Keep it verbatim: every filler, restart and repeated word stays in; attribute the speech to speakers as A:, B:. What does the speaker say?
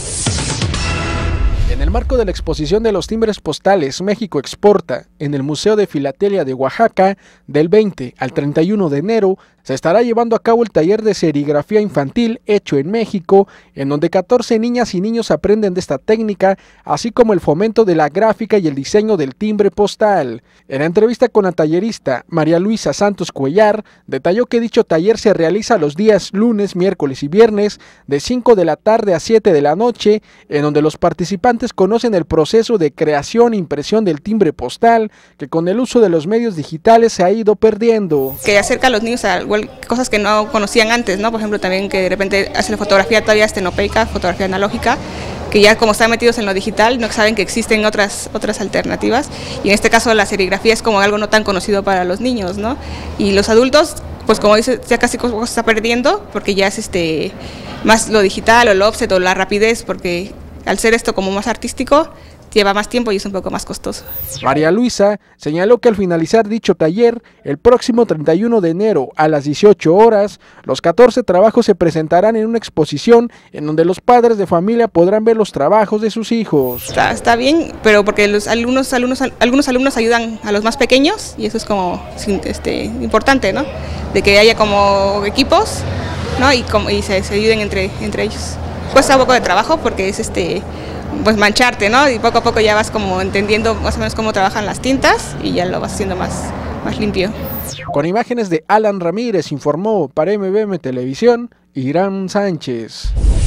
A: En el marco de la exposición de los timbres postales México Exporta en el Museo de Filatelia de Oaxaca, del veinte al treinta y uno de enero, se estará llevando a cabo el taller de serigrafía infantil hecho en México, en donde catorce niñas y niños aprenden de esta técnica, así como el fomento de la gráfica y el diseño del timbre postal. En la entrevista con la tallerista María Luisa Santos Cuellar, detalló que dicho taller se realiza los días lunes, miércoles y viernes, de cinco de la tarde a siete de la noche, en donde los participantes conocen el proceso de creación e impresión del timbre postal, que con el uso de los medios digitales se ha ido perdiendo.
B: Que acerca a los niños a cosas que no conocían antes, ¿no? Por ejemplo, también que de repente hacen la fotografía todavía estenopeica, fotografía analógica, que ya como están metidos en lo digital, no saben que existen otras otras alternativas, y en este caso la serigrafía es como algo no tan conocido para los niños, ¿no? Y los adultos, pues como dice, ya casi se está perdiendo, porque ya es este más lo digital o el offset o la rapidez, porque al ser esto como más artístico, lleva más tiempo y es un poco más costoso.
A: María Luisa señaló que al finalizar dicho taller, el próximo treinta y uno de enero a las dieciocho horas, los catorce trabajos se presentarán en una exposición en donde los padres de familia podrán ver los trabajos de sus hijos.
B: Está, está bien, pero porque los alumnos, alumnos, algunos alumnos ayudan a los más pequeños y eso es como este, importante, ¿no? De que haya como equipos, ¿no? Y, como, y se, se ayuden entre, entre ellos. Cuesta un poco de trabajo porque es este... pues mancharte, ¿no? Y poco a poco ya vas como entendiendo más o menos cómo trabajan las tintas y ya lo vas haciendo más, más limpio.
A: Con imágenes de Alan Ramírez informó para M B M Televisión, Irán Sánchez.